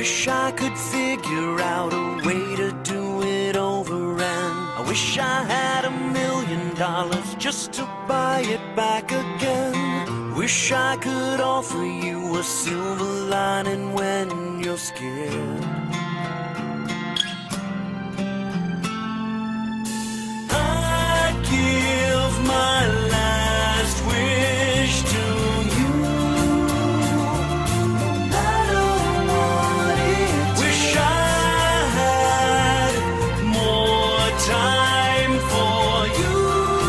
wish I could figure out a way to do it over, and I wish I had $1 million just to buy it back again. Wish I could offer you a silver lining when you're scared. I'd give my last wish to you. I don't want it. Wish I had more time for you.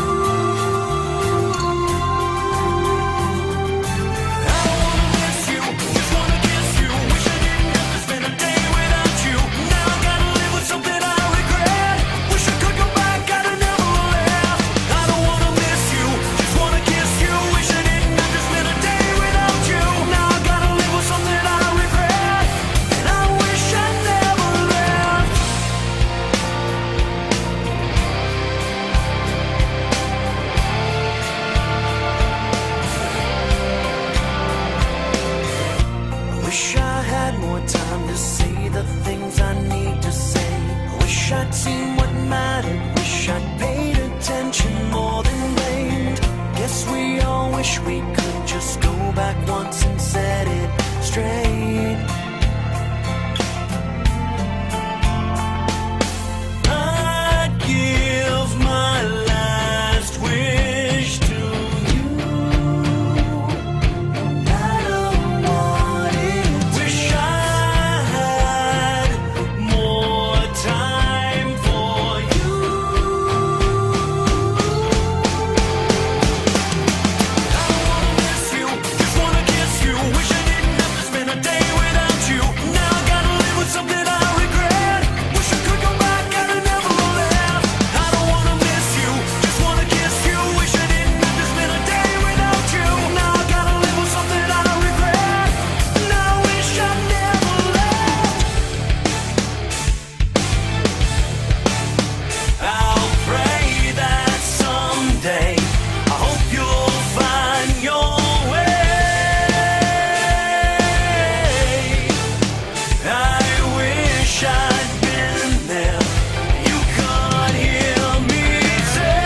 I don't wanna miss you, just wanna kiss you. Wish I didn't have to spend a day without you. Now I gotta live with something I regret. Wish I could go back, I'd have never left. I don't wanna miss you, just wanna kiss you. Wish I didn't have to spend a day without you. Now I gotta live with something I regret, and I wish I never left. I wish I had more time to say the things I need to say. I wish I'd seen what mattered. Wish I'd paid attention more than blamed. Guess we all wish we could just go back once and set it straight. I'd give my last wish to you. I don't want it. Wish I had more time for you. I don't wanna miss you, just wanna kiss you. Wish I didn't have to spend a day without you. Now I gotta live with something I regret. Wish I could go back, I'd have never left. I don't wanna miss you, just wanna kiss you. Wish I didn't have to spend a day without you. Now I gotta live with something I regret, and I wish I never left. I'll pray that someday, I hope you'll find your way. I wish I'd been there. You could hear me say,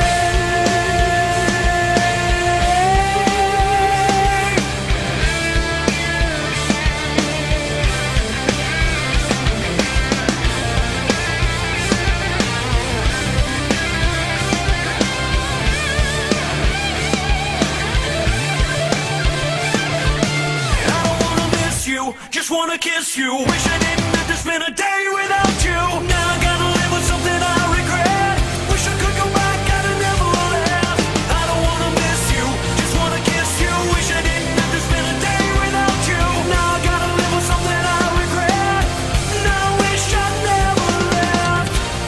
I don't wanna miss you, just wanna kiss you. Wish I didn't have to spend a day without you. Now I gotta live with something I regret. Wish I could go back, I'd have never left. I don't wanna miss you, just wanna kiss you. Wish I didn't have to spend a day without you. Now I gotta live with something I regret, and I wish I never left.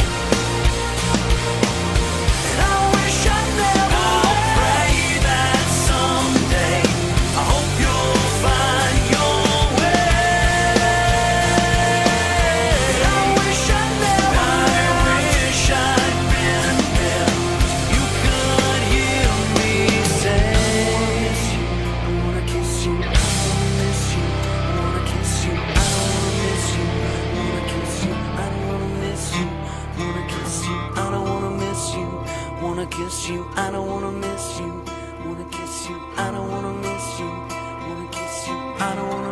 And I wish I never left. I'll pray that someday, I hope you'll find your way. I wish I never left. I wish I'd been there. You could hear me say, I wanna kiss you, I wanna miss you, I wanna kiss you, I don't wanna miss you, I wanna kiss you, I don't wanna miss you, wanna kiss you, I don't wanna miss you, wanna kiss you, I don't wanna miss you, wanna kiss you, I don't wanna miss you, wanna kiss you, I don't wanna